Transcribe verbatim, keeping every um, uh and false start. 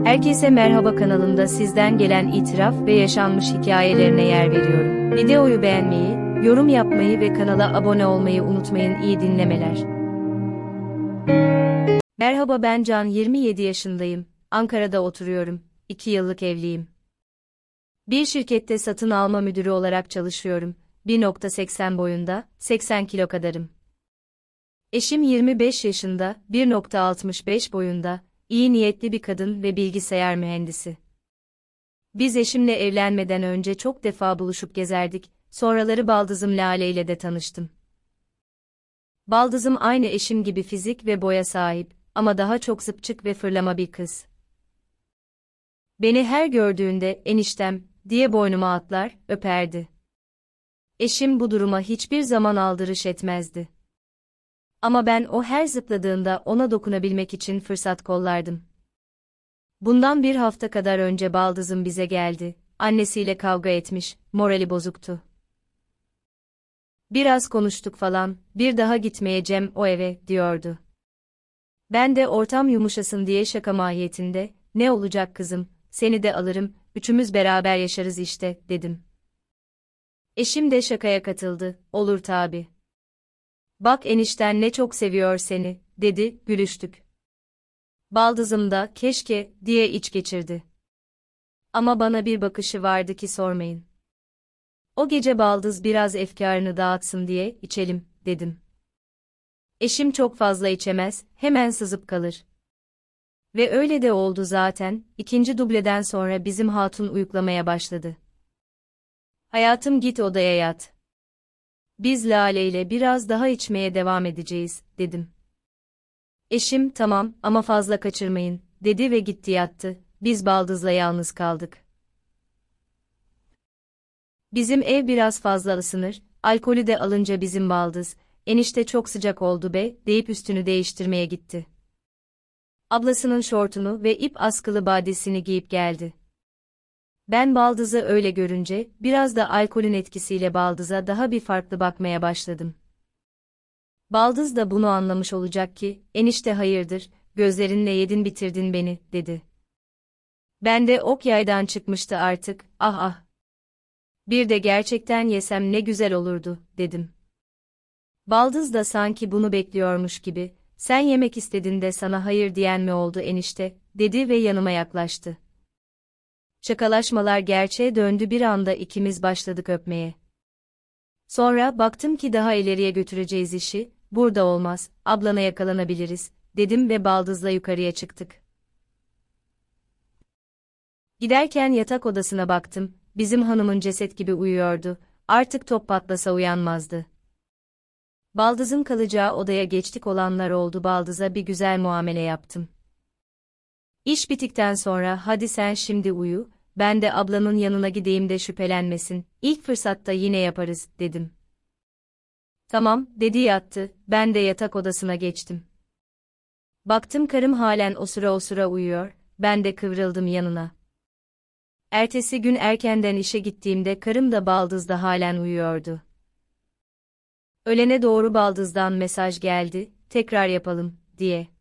Herkese merhaba, kanalımda sizden gelen itiraf ve yaşanmış hikayelerine yer veriyorum. Videoyu beğenmeyi, yorum yapmayı ve kanala abone olmayı unutmayın. İyi dinlemeler. Merhaba, ben Can, yirmi yedi yaşındayım. Ankara'da oturuyorum. iki yıllık evliyim. Bir şirkette satın alma müdürü olarak çalışıyorum. bir nokta seksen boyunda, seksen kilo kadarım. Eşim yirmi beş yaşında, bir nokta altmış beş boyunda, iyi niyetli bir kadın ve bilgisayar mühendisi. Biz eşimle evlenmeden önce çok defa buluşup gezerdik, sonraları baldızım Lale ile de tanıştım. Baldızım aynı eşim gibi fizik ve boya sahip ama daha çok zıpçık ve fırlama bir kız. Beni her gördüğünde eniştem diye boynuma atlar, öperdi. Eşim bu duruma hiçbir zaman aldırış etmezdi. Ama ben o her zıpladığında ona dokunabilmek için fırsat kollardım. Bundan bir hafta kadar önce baldızım bize geldi, annesiyle kavga etmiş, morali bozuktu. Biraz konuştuk falan, bir daha gitmeyeceğim o eve, diyordu. Ben de ortam yumuşasın diye şaka mahiyetinde, ne olacak kızım, seni de alırım, üçümüz beraber yaşarız işte, dedim. Eşim de şakaya katıldı, olur tabi. Bak enişten ne çok seviyor seni, dedi, gülüştük. Baldızım da keşke diye iç geçirdi. Ama bana bir bakışı vardı ki sormayın. O gece baldız biraz efkarını dağıtsın diye içelim, dedim. Eşim çok fazla içemez, hemen sızıp kalır. Ve öyle de oldu zaten, ikinci dubleden sonra bizim hatun uyuklamaya başladı. Hayatım git odaya yat. Biz Lale ile biraz daha içmeye devam edeceğiz, dedim. Eşim tamam ama fazla kaçırmayın, dedi ve gitti yattı, biz baldızla yalnız kaldık. Bizim ev biraz fazla ısınır, alkolü de alınca bizim baldız, enişte çok sıcak oldu be, deyip üstünü değiştirmeye gitti. Ablasının şortunu ve ip askılı badesini giyip geldi. Ben baldızı öyle görünce, biraz da alkolün etkisiyle baldıza daha bir farklı bakmaya başladım. Baldız da bunu anlamış olacak ki, enişte hayırdır, gözlerinle yedin bitirdin beni, dedi. Ben de ok yaydan çıkmıştı artık, ah ah. Bir de gerçekten yesem ne güzel olurdu, dedim. Baldız da sanki bunu bekliyormuş gibi, sen yemek istedin de sana hayır diyen mi oldu enişte, dedi ve yanıma yaklaştı. Şakalaşmalar gerçeğe döndü, bir anda ikimiz başladık öpmeye. Sonra baktım ki daha ileriye götüreceğiz işi, burada olmaz, ablana yakalanabiliriz, dedim ve baldızla yukarıya çıktık. Giderken yatak odasına baktım, bizim hanımın ceset gibi uyuyordu, artık top patlasa uyanmazdı. Baldızın kalacağı odaya geçtik, olanlar oldu, baldıza bir güzel muamele yaptım. İş bittikten sonra hadi sen şimdi uyu, ben de ablanın yanına gideyim de şüphelenmesin, ilk fırsatta yine yaparız, dedim. Tamam, dedi, yattı, ben de yatak odasına geçtim. Baktım karım halen osura osura uyuyor, ben de kıvrıldım yanına. Ertesi gün erkenden işe gittiğimde karım da baldız da halen uyuyordu. Öğlene doğru baldızdan mesaj geldi, tekrar yapalım, diye.